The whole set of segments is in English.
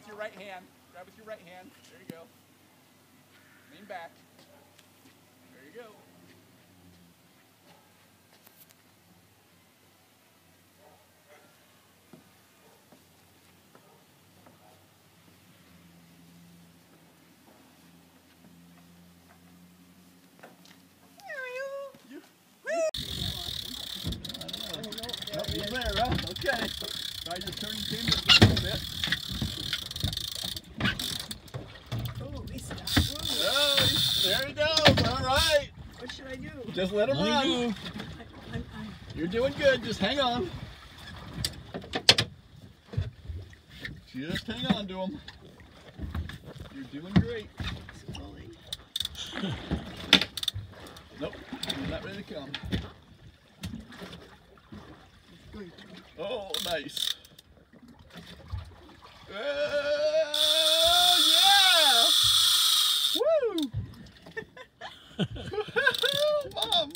with your right hand. Grab with your right hand. There you go. Lean back. There you go. Nope, he's there, huh? Okay. Try to turn your camera a little bit. Oh, he stopped. Oh, there he goes. All right. What should I do? Just let him run. You're doing good. Just hang on. Just hang on to him. You're doing great. Slowly. Nope. He's not ready to come. Oh, nice. Yeah! Woo! Mom!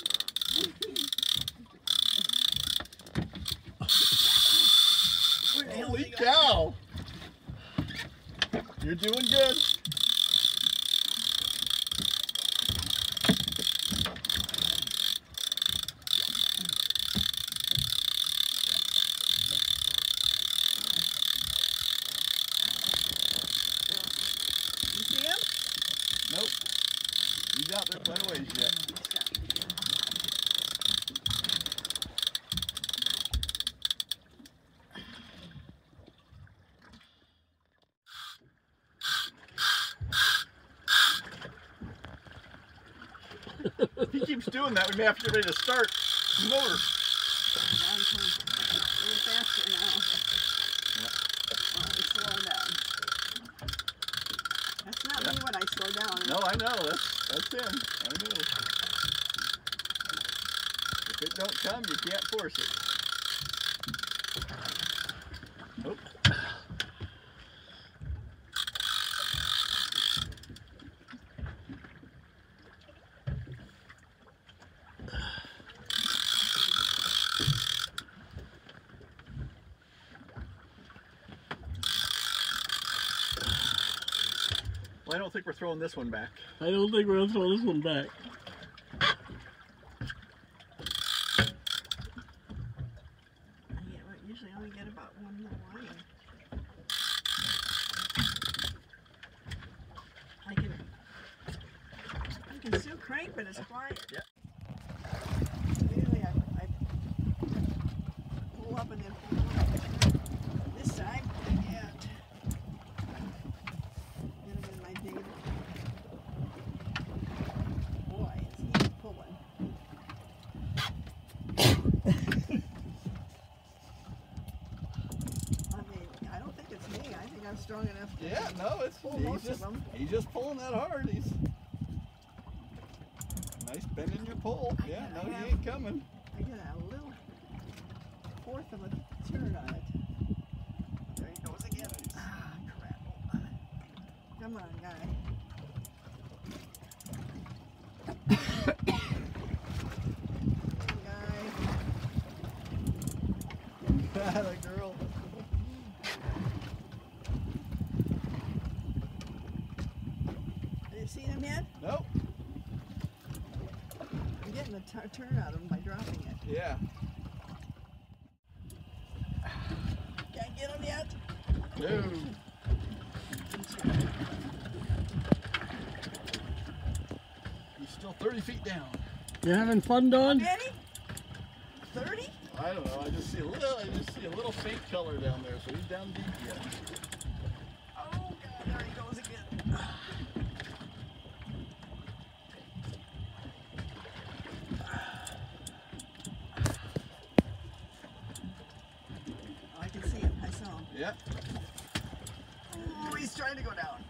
Holy cow! You're doing good. Nope. He's out there quite a ways yet. If he keeps doing that, we may have to get ready to start the motor. A little faster now. Oh, he's slowing down. That's not me when I slow down. No, I know. That's him. I know. If it don't come, you can't force it. Nope. Well, I don't think we're throwing this one back. I don't think we're going to throw this one back. Usually only get about one more line. I can still crank, but it's quiet. Yeah. Usually I pull up and then pull up. This time, I can't. Get him in my dig. Boy, is he pulling. I don't think it's me. I think I'm strong enough to Yeah, no, it's pull most of them. He's just pulling that hard. He's nice bend in your pole. Yeah, no, he ain't coming. I get a little fourth of a turn on it. There he goes again. Ah, crap. Come on, guy. That a girl. Have you seen him yet? Nope. I'm getting a turn out of him by dropping it. Yeah. Can't get him yet? No. He's still 30 feet down. You having fun, Don? Danny? 30? I don't know. I just see a little faint color down there, so he's down deep yet. Oh God, there he goes again. Oh, I can see him. I saw him. Yep. Oh, he's trying to go down.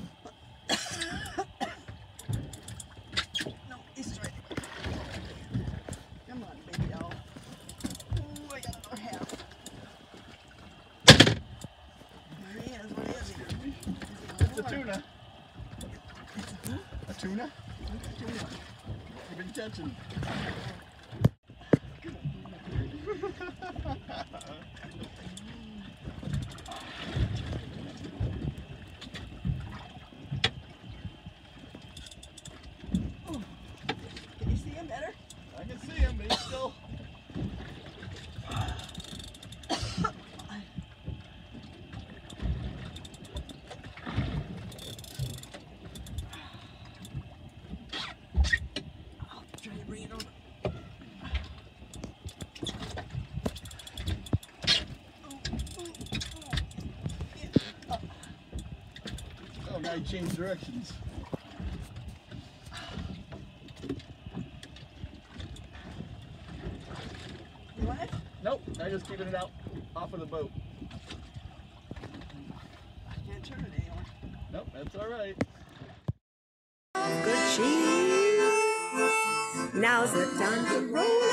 No, he's trying to go down. Come on, baby owl. Oh, I got another half. There he is. What is he? It's a tuna. A tuna? Tuna. Give it attention. now you change directions. You want it? Nope, now just keeping it out off of the boat. I can't turn it anymore. Nope, that's all right. Good cheese. Now's the time to roll